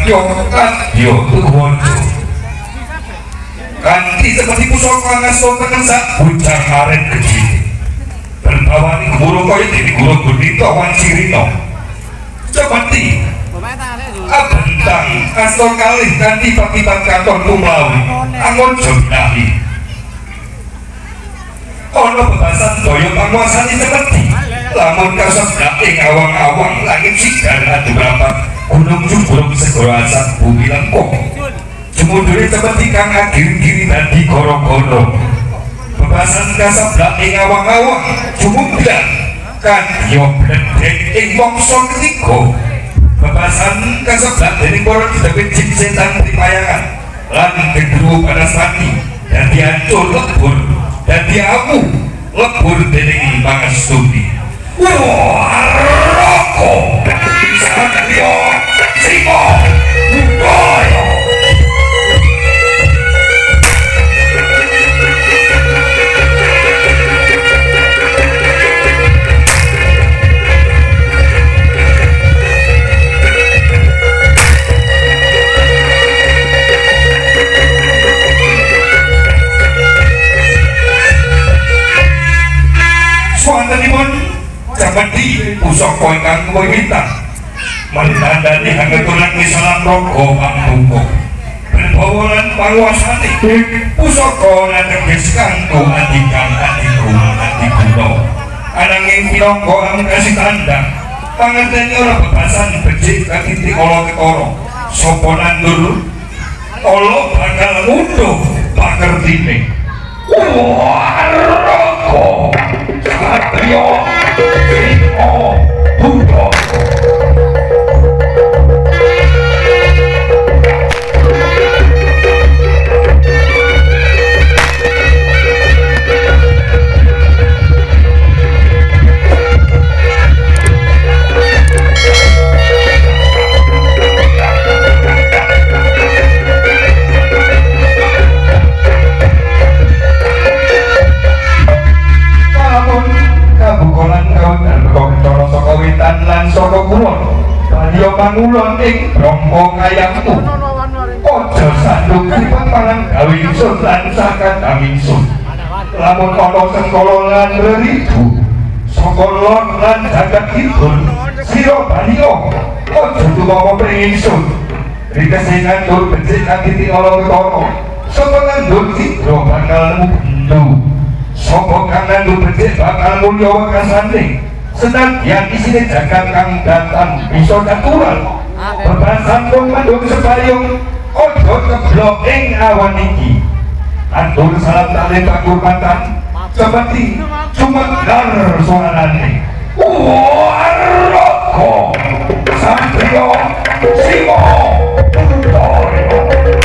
Satrio Kadya Tuwaja kanthi seperti pusaka ngasta tekan sak bocah arep gedhe berbawani guru kaya dene guru Gundita Wancirina cepeti abentang asta kalih kanthi pakitan katon tumlawi angon jognahi ana bebasan daya panguasane cepeti lamun kasebdak ing awang-awang langit sigar adu rapat gunung jubruk segara asap bumi lengkung jemundure cepeti kang agiri-giri dadi goro-goro bebasan kasebdak ing awang-awang jumundang kadya bledhek ing mangsa ketiga bebasan kasebdak dening para didhepit jin setan pripayangan lan gedru Panasati dadi ancur lebur dadi awu lebur dening Pangestuti Roko Satrio Simo Budoyo Cepeti pusaka ingkang kuwiwitan menandani hangetulan misalan raga pangbuka berbawalan panguasane pusaka nateges kanggo adikang adiguna ananging minangka amukasi tandang pangerteni ora bebasan becik kakiti kala ketara sapa nandur ala bakal ngunduh pakertine Roko Satrio Simo Budoyo lan saka kulon Balya pangulon ing brangka kayangmu aja sandung kripet marang gawe ingsun lan sakadang ingsun lamun ana sengkala lan reribu saka lor lan jagat kidul sira Balya aja tuwa pring ingsun rikese ngatur becik kakiti ala ketara sapa nandur cidra bakal mundu sapa kang nandur becik bakal mulya wakasane senadyan isine jagat kang datang bisa natural bebasan mandung sebayung ojo keblok ing awan iki atur salam talih pakurmatan seperti cumedar suarane Roko Satrio Simo Budoyo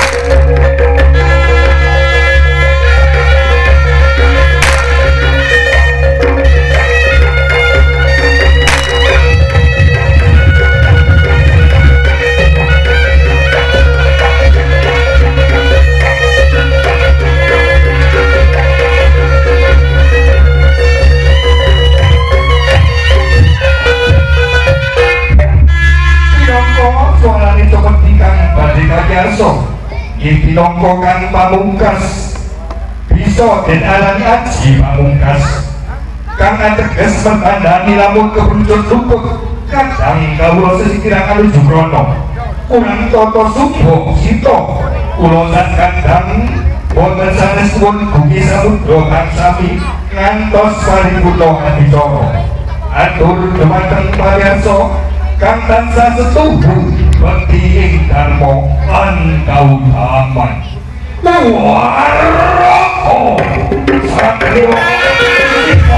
Pinangka kang pamungkas bisa den arani aji pamungkas kang ateges mentandani lamun kebuncut luput kadang kawula sesikiran anuju krana kurang tata subuh sita kula kadang wonten sanes pun buki samudra kang sami ngantos paripurna adicara atur dumateng pamirsa kang tansah setuju bekti ing dharma lan kautaman Roko Satrio Simo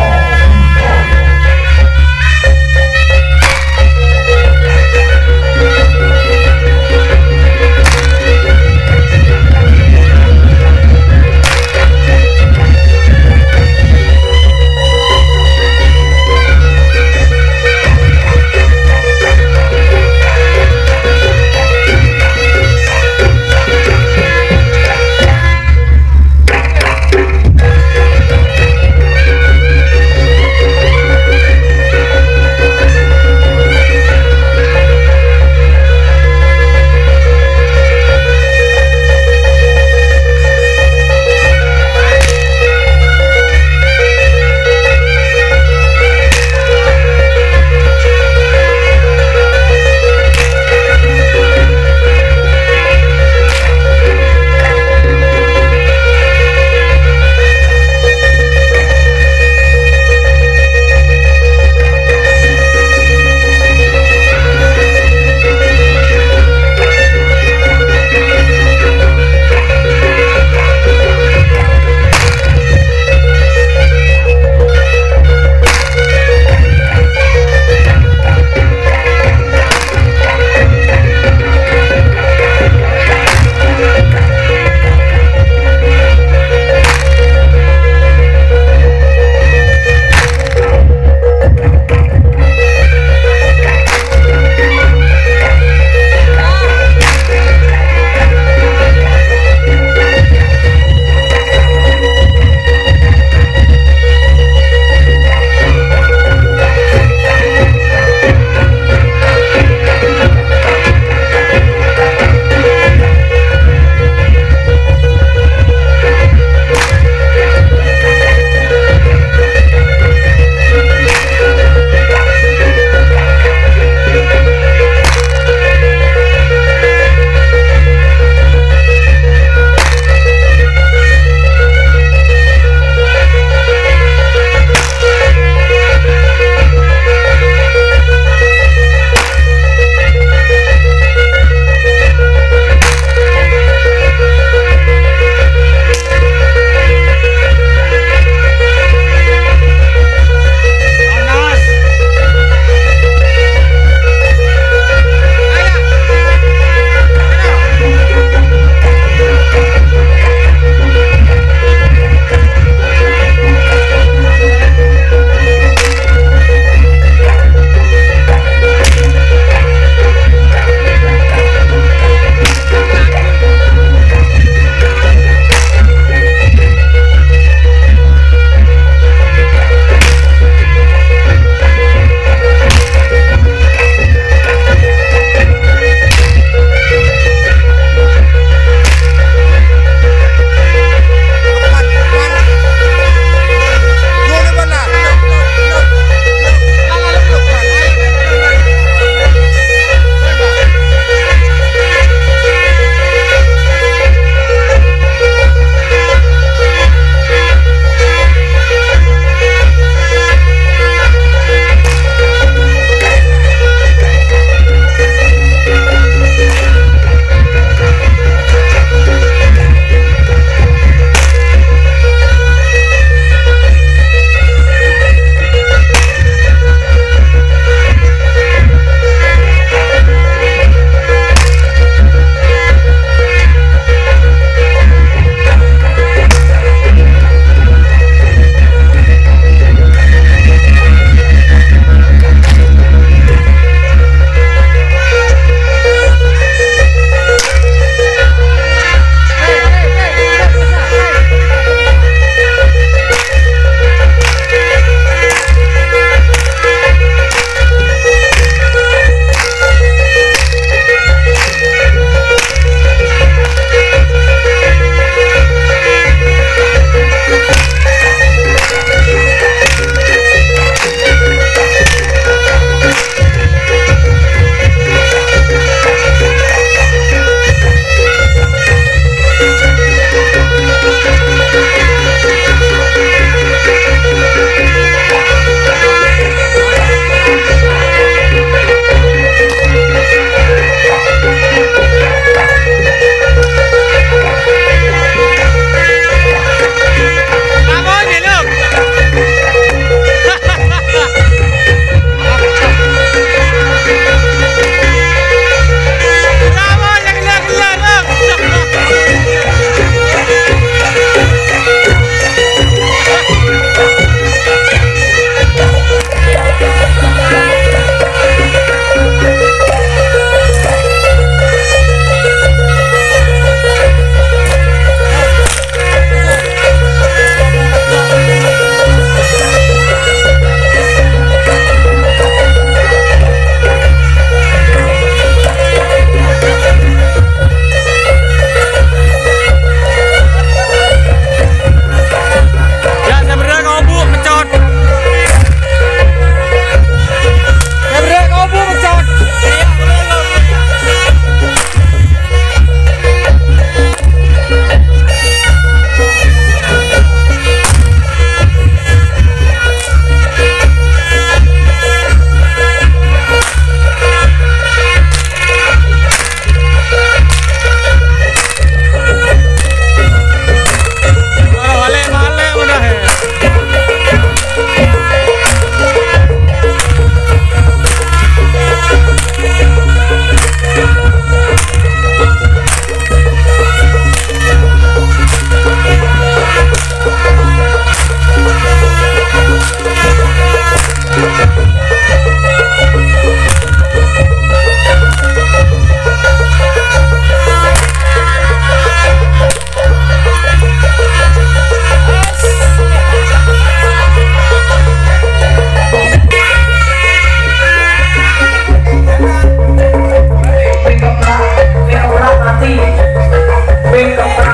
keping